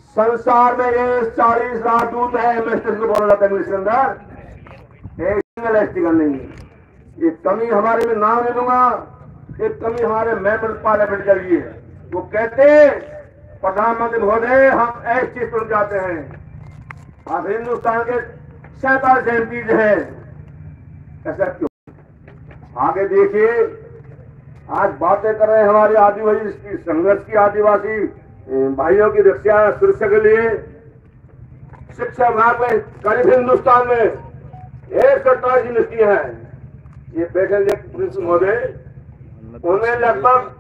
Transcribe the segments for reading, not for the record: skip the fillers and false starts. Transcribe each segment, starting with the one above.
संसार में ये 40 राजदूत है, मैं स्टेशन को बोल रहा था इंग्लिश के अंदर, एक सिंगल एसटी का नहीं है। ये कमी हमारे में नाम ले लूंगा, एक कमी हमारे मेंबर पार्लियामेंट का ये है। वो कहते प्रधानमंत्री महोदय हम एसटी सुन जाते हैं, आप हिंदुस्तान के 47 एमपीज हैं, ऐसा क्यों? आगे देखिए, आज बातें कर रहे हैं हमारे आदिवासी संघर्ष की, आदिवासी भाइयों की रक्षा सुरक्षा के लिए शिक्षा विभाग में करीब हिंदुस्तान में 127 यूनिवर्सिटियां हैं। ये बैठे प्रिंस महोदय, उनमें लगभग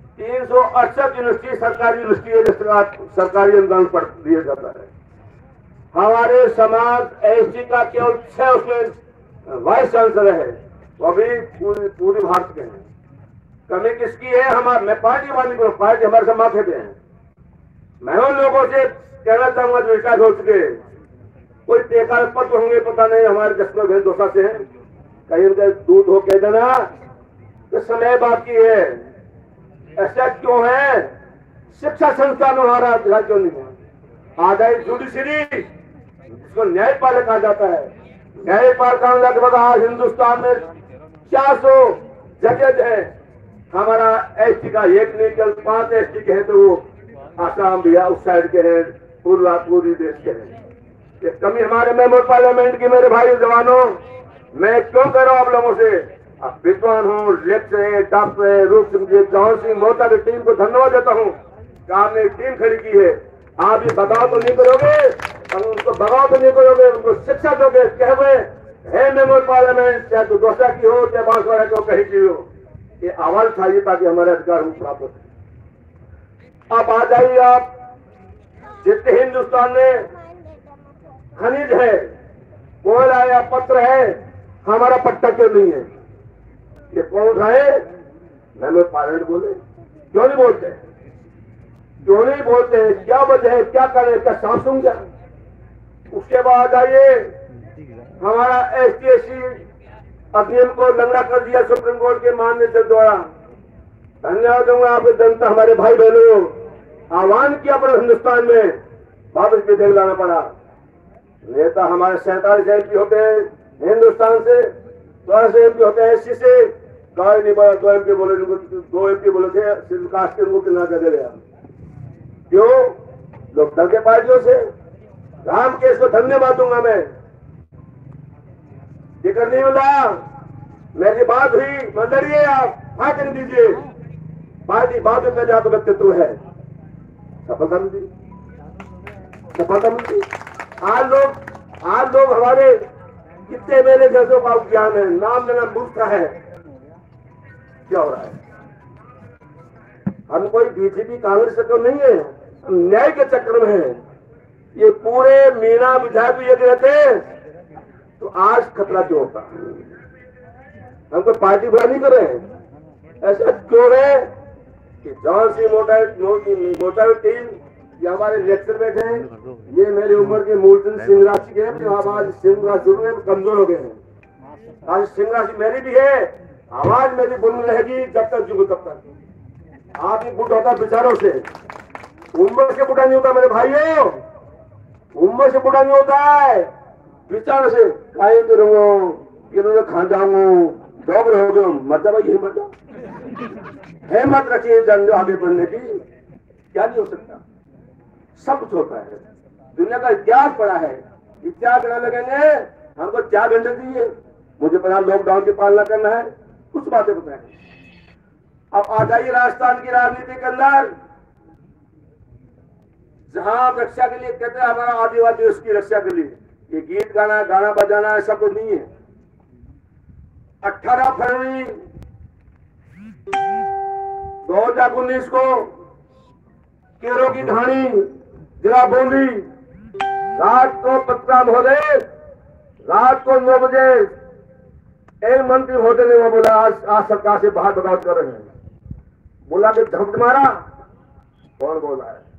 368 यूनिवर्सिटी सरकारी यूनिवर्सिटी है, जिसका सरकारी अनुदान पर दिया जाता है। हमारे समाज एसटी का केवल 6 उसमें वाइस चांसलर है, वो भी पूरे भारत के हैं। कमी किसकी है? हमारे, मैं पार्टी वाली को, पार्टी हमारे से माथे पे है। मैं उन लोगों से कहना चाहूंगा जो रिटायर हो चुके, कोई टेका पत्र होंगे पता नहीं, हमारे जसमें भेद दोषा से हैं, कहीं उनके दूध हो कह देना तो समय बाकी है। ऐसा क्यों है? शिक्षा संस्थान में हमारा अधिकार क्यों नहीं है? आ गई जुडिशरी, जिसको न्यायपालिका कहा जाता है, न्यायपालिका लगभग आज हिंदुस्तान में 400 जजेज है। हमारा एसटी का एक नहीं, केवल 5 एसटी के हैं, तो वो आसाम बिहार उस साइड के हैं, पूरी देश के हैं। ये कमी हमारे मेंबर पार्लियामेंट की। मेरे भाई जवानों, मैं क्यों कह रहा हूं आप लोगों से? आप विद्वान हो, लेक्चर है, डॉक्टर है, रूप सिंह जी, जवान सिंह मोहता की टीम को धन्यवाद देता हूं कि आपने एक टीम खड़ी की है। आप ये बगाव तो नहीं करोगे, उनको बगाव तो नहीं करोगे, उनको शिक्षा दोगे, कहे है मेंबर पार्लियामेंट, चाहे तो दोसा की हो, चाहे बांसवाड़ा की हो, कहीं की हो, ये आवाज उठाइए ताकि हमारे अधिकार हम प्राप्त हो। अब आ जाइए आप, जितने हिंदुस्तान में खनिज है, कोयला या पत्र है, हमारा पट्टा क्यों नहीं है? ये कौन उठाए? मेंबर पार्लियामेंट बोले, क्यों नहीं बोलते? क्यों नहीं बोलते? क्या वजह है? क्या करें? क्या सांसूं क्या? उसके बाद आइए, हमारा ST/SC अधिनियम को लंगड़ा कर दिया सुप्रीम कोर्ट के माननीय द्वारा। धन्यवाद दूंगा आपकी जनता, हमारे भाई बहनों, आह्वान किया पर हिंदुस्तान में वापस भी देख लाना पड़ा। नेता हमारे 47 एमपी होते हैं हिंदुस्तान से, 12 एमपी होते हैं SC से, गाय नहीं बोला, 2 एमपी बोले, 2 एमपी बोले थे सिर्फ कास्ट के उनको कितना कर गया। क्यों? लोग दल के पार्टियों से। राम केस को धन्यवाद दूंगा मैं, जिक्र नहीं मिला, मेरी बात हुई, मत डरिए आप, भाषण दीजिए, पार्टी बात में जाकर व्यक्तित्व है, सफलता मिलती, सफलता मिलती। आज लोग हमारे कितने मेरे जैसों का ज्ञान है, नाम लेना मूर्ख है। क्या हो रहा है? हम कोई बीजेपी कांग्रेस तो नहीं है, हम न्याय के चक्र में है। ये पूरे मीना विधायक भी यदि रहते तो आज खतरा क्यों होता? हम कोई पार्टी बुरा नहीं कर रहे हैं। ऐसा क्यों है कि जॉन सिंह मोटा टीम, ये हमारे लेक्चर बैठे हैं, ये मेरी उम्र के मूलचंद सिंह राशि के, जो आवाज सिंह राशि कमजोर हो गए हैं। आज सिंह राशि मेरी भी है, आवाज मेरी बुलंद रहेगी जब तक जुगो तब तक। आप ही बुढ़ा होता विचारों से, उम्र से बुढ़ा नहीं होता मेरे भाइयों, उम्र से बुढ़ा नहीं होता है, विचार से। खाए करूंगा, खा जाऊंगा, डॉग रहोगे, मत भाई यही मत है, मत रखिए जंग आगे बढ़ने की। क्या नहीं हो सकता? सब कुछ होता है, दुनिया का इतिहास पड़ा है। इतिहास करने लगेंगे, हमको 4 घंटे दिए, मुझे पता लॉकडाउन की पालना करना है, कुछ बातें बताएं। अब आ जाइए राजस्थान की राजनीति के अंदर, जहां रक्षा के लिए कहते हैं हमारा आदिवासी उसकी रक्षा के लिए, ये गीत गाना, गाना बजाना ऐसा कुछ नहीं है। 18 फरवरी 2019 को केरो की ढाणी, जिला बूंदी, रात को पत्रकार महोदय, रात को 9 बजे एक मंत्री महोदय ने वो बोला आज सरकार से बाहर बगावत कर रहे हैं। बोला कि धमक मारा, कौन बोल रहा है?